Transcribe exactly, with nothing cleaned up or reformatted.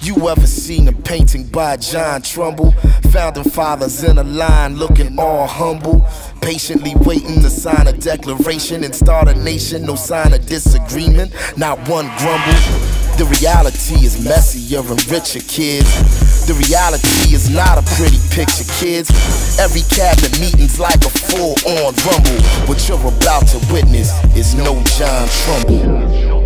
You ever seen a painting by John Trumbull? Founding fathers in a line looking all humble, patiently waiting to sign a declaration and start a nation. No sign of disagreement, not one grumble. The reality is messier and richer, kids. The reality is not a pretty picture, kids. Every cabinet meeting's like a full-on rumble. What you're about to witness is no John Trumbull.